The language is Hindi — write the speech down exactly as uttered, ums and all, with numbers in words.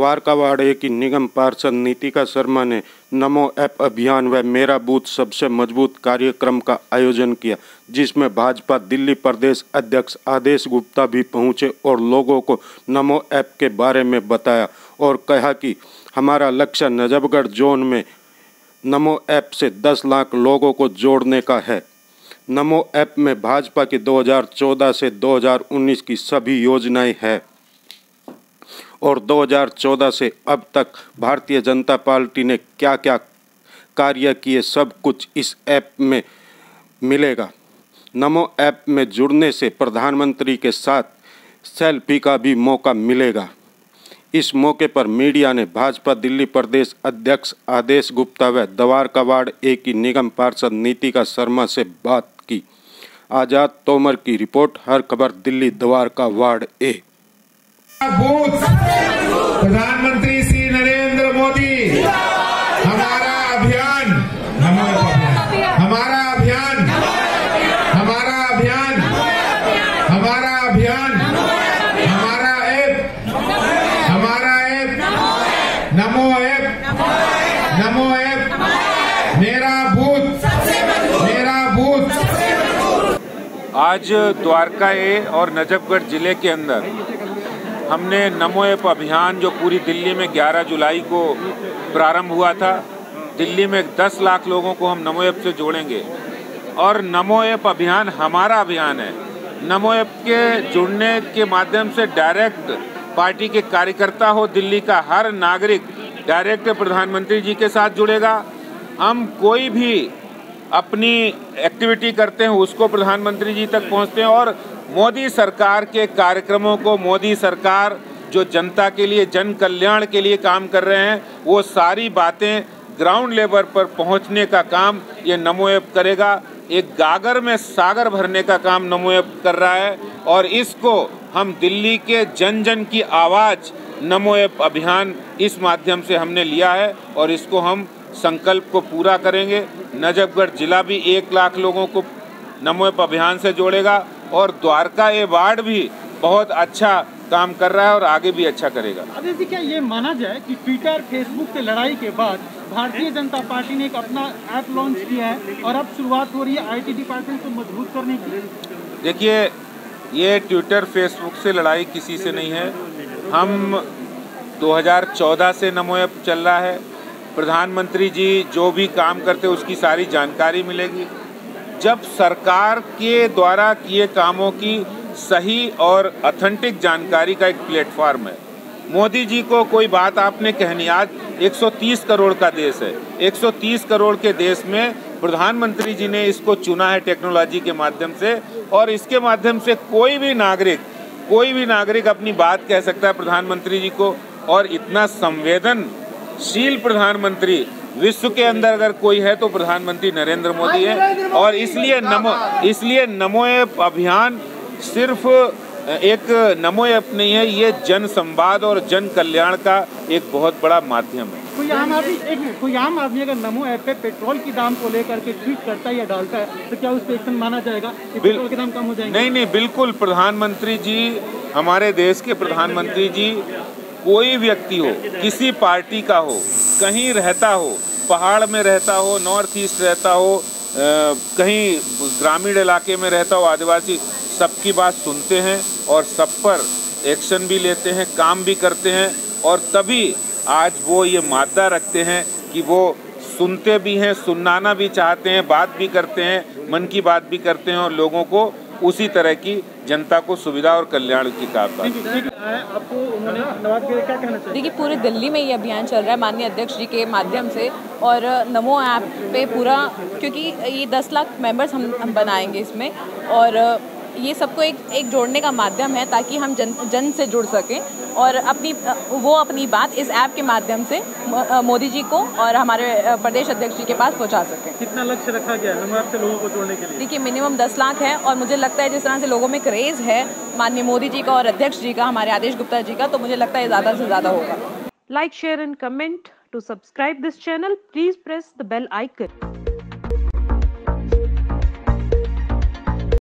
द्वारकावाड़ की निगम पार्षद नीतिका शर्मा ने नमो ऐप अभियान व मेरा बूथ सबसे मजबूत कार्यक्रम का आयोजन किया, जिसमें भाजपा दिल्ली प्रदेश अध्यक्ष आदेश गुप्ता भी पहुंचे और लोगों को नमो ऐप के बारे में बताया और कहा कि हमारा लक्ष्य नजफगढ़ जोन में नमो ऐप से दस लाख लोगों को जोड़ने का है। नमो ऐप में भाजपा की दो हज़ार चौदह से दो हज़ार उन्नीस की सभी योजनाएं हैं और दो हज़ार चौदह से अब तक भारतीय जनता पार्टी ने क्या क्या कार्य किए सब कुछ इस ऐप में मिलेगा। नमो ऐप में जुड़ने से प्रधानमंत्री के साथ सेल्फी का भी मौका मिलेगा। इस मौके पर मीडिया ने भाजपा दिल्ली प्रदेश अध्यक्ष आदेश गुप्ता व द्वारकावाड़ ए की निगम पार्षद नीतिका शर्मा से बात की। आजाद तोमर की रिपोर्ट, हर खबर दिल्ली द्वारकावाड़ ए। प्रधानमंत्री श्री नरेंद्र मोदी, हमारा अभियान हमारा अभियान हमारा अभियान हमारा अभियान हमारा ऐप हमारा ऐप नमो ऐप नमो ऐप मेरा बूथ मेरा बूथ। आज द्वारका ए और नजफगढ़ जिले के अंदर हमने नमो ऐप अभियान जो पूरी दिल्ली में ग्यारह जुलाई को प्रारंभ हुआ था, दिल्ली में दस लाख लोगों को हम नमो ऐप से जोड़ेंगे और नमो ऐप अभियान हमारा अभियान है। नमो ऐप के जुड़ने के माध्यम से डायरेक्ट पार्टी के कार्यकर्ता हो, दिल्ली का हर नागरिक डायरेक्ट प्रधानमंत्री जी के साथ जुड़ेगा। हम कोई भी अपनी एक्टिविटी करते हैं उसको प्रधानमंत्री जी तक पहुंचते हैं और मोदी सरकार के कार्यक्रमों को, मोदी सरकार जो जनता के लिए, जन कल्याण के लिए काम कर रहे हैं, वो सारी बातें ग्राउंड लेवल पर पहुंचने का काम ये नमो ऐप करेगा। एक गागर में सागर भरने का काम नमो ऐप कर रहा है और इसको हम दिल्ली के जन जन की आवाज़ नमो ऐप अभियान इस माध्यम से हमने लिया है और इसको हम संकल्प को पूरा करेंगे। नजफगढ़ जिला भी एक लाख लोगों को नमो ऐप अभियान से जोड़ेगा और द्वारका ए वार्ड भी बहुत अच्छा काम कर रहा है और आगे भी अच्छा करेगा। आदेश जी, क्या ये माना जाए कि ट्विटर फेसबुक से लड़ाई के बाद भारतीय जनता पार्टी ने एक अपना ऐप लॉन्च किया है और अब शुरुआत हो रही है आईटी डिपार्टमेंट को मजबूत करने की? देखिए, ये ट्विटर फेसबुक से लड़ाई किसी से नहीं है। हम दो हज़ार चौदह से नमो ऐप चल रहा है। प्रधानमंत्री जी जो भी काम करते उसकी सारी जानकारी मिलेगी। जब सरकार के द्वारा किए कामों की सही और ऑथेंटिक जानकारी का एक प्लेटफॉर्म है। मोदी जी को कोई बात आपने कहनी, आज एक सौ तीस करोड़ का देश है, एक सौ तीस करोड़ के देश में प्रधानमंत्री जी ने इसको चुना है टेक्नोलॉजी के माध्यम से और इसके माध्यम से कोई भी नागरिक कोई भी नागरिक अपनी बात कह सकता है प्रधानमंत्री जी को। और इतना संवेदनशील प्रधानमंत्री विश्व के अंदर अगर कोई है तो प्रधानमंत्री नरेंद्र मोदी है और इसलिए नमो इसलिए नमो ऐप अभियान सिर्फ एक नमो ऐप नहीं है, ये जन संवाद और जन कल्याण का एक बहुत बड़ा माध्यम है। कोई आम आदमी एक मिनट कोई आम आदमी अगर नमो ऐप पे पेट्रोल की दाम को लेकर के ट्वीट करता है या डालता है तो क्या उस पर एक्शन माना जाएगा कि पेट्रोल के दाम कम हो जाएंगे? नहीं नहीं, बिल्कुल। प्रधानमंत्री जी, हमारे देश के प्रधानमंत्री जी, कोई व्यक्ति हो, किसी पार्टी का हो, कहीं रहता हो, पहाड़ में रहता हो, नॉर्थ ईस्ट रहता हो, कहीं ग्रामीण इलाके में रहता हो, आदिवासी, सबकी बात सुनते हैं और सब पर एक्शन भी लेते हैं, काम भी करते हैं और तभी आज वो ये मादा रखते हैं कि वो सुनते भी हैं, सुनाना भी चाहते हैं, बात भी करते हैं, मन की बात भी करते हैं और लोगों को उसी तरह की जनता को सुविधा और कल्याण की काम आपको उन्होंने क्या कहना चाहिए? देखिए, पूरे दिल्ली में ये अभियान चल रहा है माननीय अध्यक्ष जी के माध्यम से और नमो ऐप पे पूरा, क्योंकि ये दस लाख मेंबर्स हम, हम बनाएंगे इसमें और ये सबको एक एक जोड़ने का माध्यम है ताकि हम जन जन से जुड़ सकें और अपनी वो अपनी बात इस ऐप के माध्यम से मोदी जी को और हमारे प्रदेश अध्यक्ष जी के पास पहुंचा सकें। कितना लक्ष्य रखा गया है नमो ऐप से लोगों को जोड़ने के लिए? देखिए, मिनिमम दस लाख है और मुझे लगता है जिस तरह से लोगों में क्रेज़ है माननीय मोदी जी का और अध्यक्ष जी का, हमारे आदेश गुप्ता जी का, तो मुझे लगता है ज़्यादा से ज़्यादा होगा। Like, share and comment. To subscribe this channel, please press the bell icon.